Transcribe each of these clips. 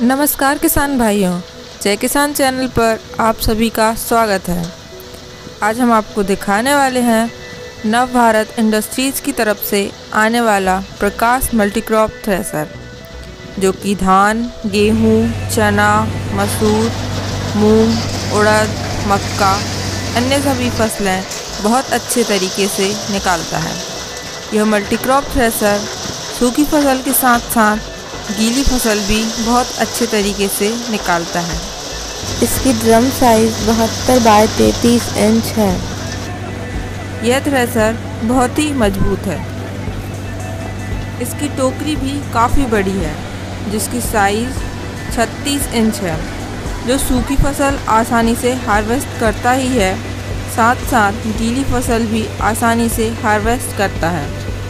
नमस्कार किसान भाइयों, जय किसान चैनल पर आप सभी का स्वागत है। आज हम आपको दिखाने वाले हैं नव भारत इंडस्ट्रीज़ की तरफ से आने वाला प्रकाश मल्टीक्रॉप थ्रेसर, जो कि धान, गेहूं, चना, मसूर, मूंग, उड़द, मक्का, अन्य सभी फसलें बहुत अच्छे तरीके से निकालता है। यह मल्टीक्रॉप थ्रेसर सूखी फसल के साथ साथ गीली फसल भी बहुत अच्छे तरीके से निकालता है। इसकी ड्रम साइज 72 बाय 33 इंच है। यह थ्रेसर बहुत ही मजबूत है। इसकी टोकरी भी काफ़ी बड़ी है, जिसकी साइज़ 36 इंच है, जो सूखी फसल आसानी से हार्वेस्ट करता ही है, साथ साथ गीली फसल भी आसानी से हार्वेस्ट करता है।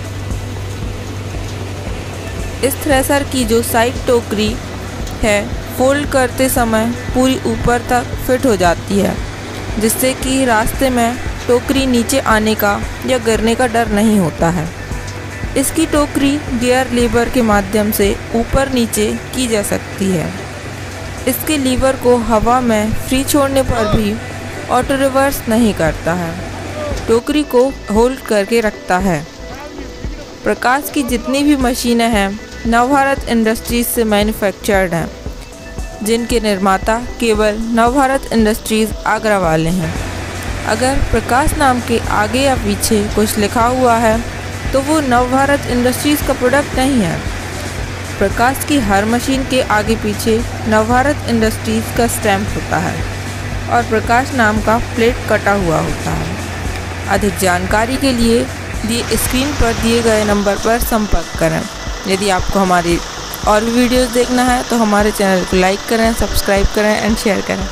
इस थ्रेसर की जो साइड टोकरी है, फोल्ड करते समय पूरी ऊपर तक फिट हो जाती है, जिससे कि रास्ते में टोकरी नीचे आने का या गिरने का डर नहीं होता है। इसकी टोकरी गियर लीवर के माध्यम से ऊपर नीचे की जा सकती है। इसके लीवर को हवा में फ्री छोड़ने पर भी ऑटो रिवर्स नहीं करता है, टोकरी को होल्ड करके रखता है। प्रकाश की जितनी भी मशीनें हैं नव भारत इंडस्ट्रीज़ से मैन्युफैक्चर्ड हैं, जिनके निर्माता केवल नव भारत इंडस्ट्रीज़ आगरा वाले हैं। अगर प्रकाश नाम के आगे या पीछे कुछ लिखा हुआ है तो वो नव भारत इंडस्ट्रीज़ का प्रोडक्ट नहीं है। प्रकाश की हर मशीन के आगे पीछे नव भारत इंडस्ट्रीज़ का स्टैम्प होता है और प्रकाश नाम का प्लेट कटा हुआ होता है। अधिक जानकारी के लिए स्क्रीन पर दिए गए नंबर पर संपर्क करें। यदि आपको हमारी और भी वीडियोस देखना है तो हमारे चैनल को लाइक करें, सब्सक्राइब करें एंड शेयर करें।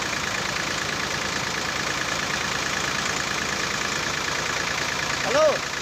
हेलो।